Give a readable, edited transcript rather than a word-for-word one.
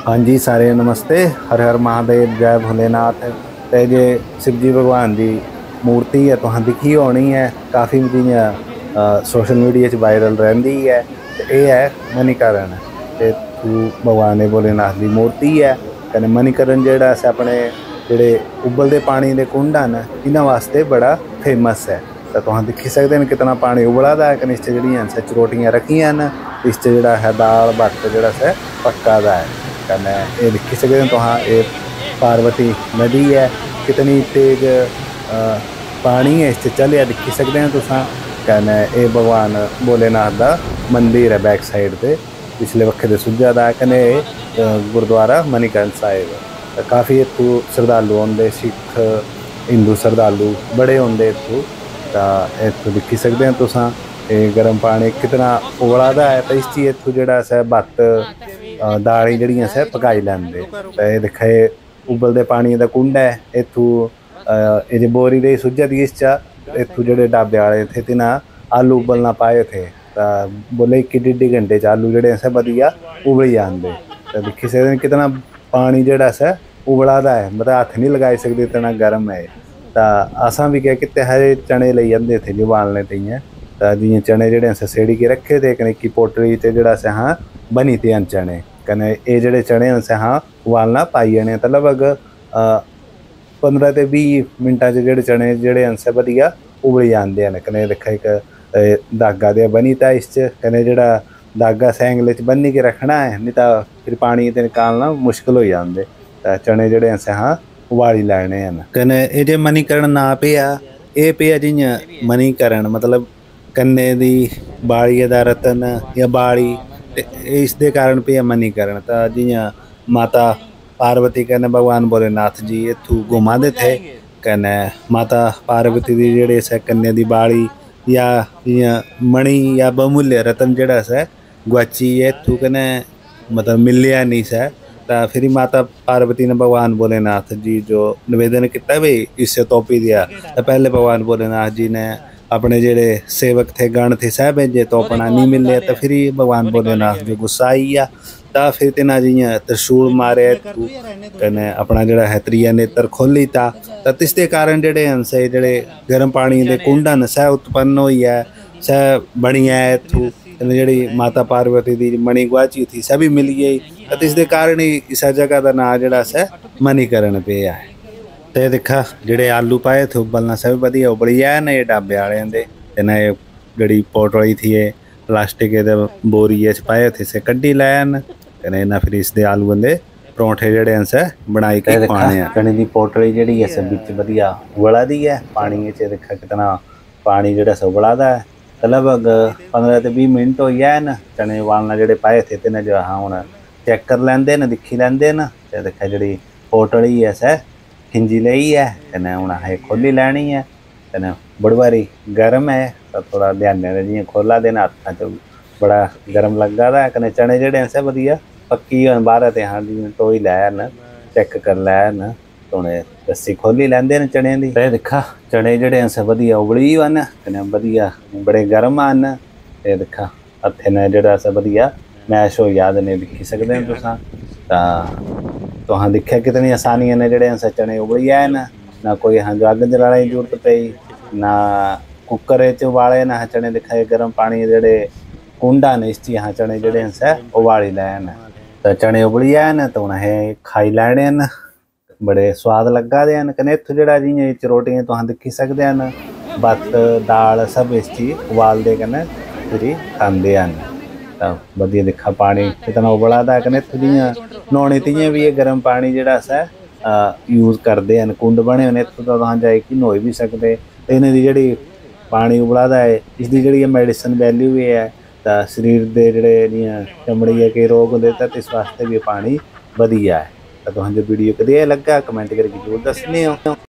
हाँ जी, सारे नमस्ते। हर हर महादेव, जय भोलेनाथ। ते जे शिव जी भगवान की मूर्ति है तुहां दिखी होनी है, काफ़ी जियां सोशल मीडिया च वायरल रहिंदी है। ते ये है मणिकरण। ते तू भगवान भोलेनाथ की मूर्ति है। कन्नै मणिकरण जेह्ड़ा अस अपने जेह्ड़े उबलदे पानी दे कुंड न इन्हां वास्ते बड़ा फेमस है। तो तुहां दिक्खी सकदे न कितना पानी उबला दा है। कन्नै इस च जेह्ड़ियां चरोटियां रखियां न, इस च जेह्ड़ा है दाल भत्त जेह्ड़ा पक्का दा है। कन्नै ये दिक्खी सकदे न तुहां, ये पार्वती नदी है, कितनी तेज पानी है इस च चलिया दिक्खी सकदे न तुसां। कन्नै ये भगवान भोलेनाथ दा मंदिर है बैक साइड ते पिछले बक्खे ते सुज्जा दा। कन्नै गुरुद्वारा मणिकरण साहिब। काफ़ी इत्थू श्रद्धालु आंदे, सिख हिंदू श्रद्धालु बड़े आंदे इत्थू। तां इत्थू दिक्खी सकदे न तुसां, गर्म पानी कितना उबला दा है। तो इस च इत्थू जेह्ड़ा भत्त दाली जड़ियां पकाई लैंदे। ते दिक्खा उबलदे पानी दा कुंड है इत्थू। ये जो बोरी दे सुज्जा दी इस चा इत्थू जेह्ड़े ढाबे वाले थे तिन्हां आलू उबलना पाए थे। बोले 1-1.5 घंटे च आलू जेह्ड़े बधिया उबली जांदे। तो दिक्खी सकदे कितना पानी जेह्ड़ा उबला दा है, मतलब हत्थ नहीं लगाई सकदे, इतना गर्म है। तो असां भी क्या किते हरे चने ले जांदे थे उबालने ताईं। तो जियां चने जेह्ड़े सेड़ी के रखे थे कनिकी पोटली ते जेह्ड़ा हाँ बनी थे चने। कन्नै ये जेह्ड़े चने न हाँ उबालना पाई जाने। तो लगभग 15 ते 20 मिनटां च जेह्ड़े चने जेह्ड़े बधिया उबली जांदे न। कन्नै दिक्खा इक धागा देआ बनी ता इस च। कन्नै जेह्ड़ा धागा सैंगले च बन्नी के रखना है, नहीं तो फिर पानी ते निकालना मुश्किल हो जांदे। तो चने जेह्ड़े हाँ उबाली लैने न। कन्नै ये जे मणिकरण नां पेआ, ये पेआ जियां मणिकरण मतलब कन्ने दी बाड़िया दा रतन या बाड़ी, इस दे कारण पेआ मणिकरण। तो जियां माता पार्वती कन्नै भगवान भोलेनाथ जी इत्थू घुमांदे थे। कन्नै माता पार्वती दी जेह्ड़े कन्ने दी बाड़ी या जियां मणि या बहुमूल्य रतन जेह्ड़ा गुआची इत्थू कन्नै मतलब मिलेआ नहीं। तो फिर माता पार्वती ने भगवान भोलेनाथ जी जो निवेदन किया भी इसे तोपी दिया। तो पहले भगवान भोलेनाथ जी ने अपने जेड़े सेवक थे गण थे सह भेजे तो अपना नहीं मिले। तो फिर भगवान भोलेनाथ जो गुस्सा आई गया। तो फिर तिना जियां त्रिशूल मारे कन्नै अपना जोड़ा है त्रिया नेत्र खोली था। तो तिसके कारण जेड़े जेड़े गर्म पानी के कुंड न सह उत्पन्न हो सह बनी है इत्थू। जी माता पार्वती की मणि गुआची थी सह भी मिल गई। तो इसके कारण ही इस जगह का नाम जोड़ा मणिकरण पे है। तो दिखा जेड़े आलू पाए थे उबलना सब वधिया उबली आए न। ये ढाबे वाले दे इन्हें जी पोटली थी ये प्लास्टिक बोरी पाए थे से कड्डी लैन। इन्हें फिर इस आलूअं दे परौंठे जेड़े बनाई के खाने हैं। कने दी पोटली जी है बिच वधिया उबला दी है पानी च। देखा कितना पानी जोड़ा उबला दा है। तो लगभग 15 ते 20 मिनट हो गए न। चने उबालना जोड़े पाए थे तिन्हें जो हाँ हूँ चेक कर लेंदे न, दिखी लेंदे न। तो देखा जी पोटली है सह खिंजी लई है। कन्नै हूँ असें खोली लैनी है। कन्नै बड़ी बारी गर्म है तो थोड़ा ध्यान जियां खोला दे न हत्थां च बड़ा गर्म लग्गा दा है। कन्नै चने जेह्ड़े वधिया पक्की बाहर ते हाँ जियां टोई लैन, चेक कर लैन। तो उ'नें रस्सी खोली लैंदे न चने दी। ते दिक्खा चने जेह्ड़े वधिया उबली वन कन्नै वधिया बड़े गर्म न। ते दिक्खा हत्थें ने जेह्ड़ा वधिया मैश हो जा ने दिक्खी सकदे न तुसां। तुहां दिक्खेआ कितनी आसानियां ने जेह्ड़े चने उबली आए न। ना कोई असें अग्ग जलाने की जरूरत पई, ना कुकर च उबाले न चने। दिक्खा गर्म पानी जेह्ड़े कुंड न इस च चने जेह्ड़े उबाली लैन। तो चने उबली आए न तो हूँ असें खाई लैने न। बड़े स्वाद लग्गा दे न। कन्नै इत्थू जेह्ड़ा जियां चरोटियां तुहां दिक्खी सकदे न, भत्त दाल सब इस च उबालदे कन्नै फिर खांदे न। तो वधिया दिक्खा पानी कितना उबला दा। कन्नै इत्थू जियां न्हौने ताईं भी गर्म पानी जेह्ड़ा यूज़ करदे न, कुंड बने होने इत्थू तो तुहां जाइयै न्होई भी सकदे। ते इन्हां दी जेह्ड़ी पानी उबला दा है इसदी जेह्ड़ी मेडिसिन वैल्यू भी है। तो शरीर दे जेह्ड़े जियां चमड़ी के केईं रोग होंदे तो इस वास्ते भी पानी वधिया है। तो तुहां जो वीडियो कदेहा लग्गा कमेंट करके जरूर दस्सने हो।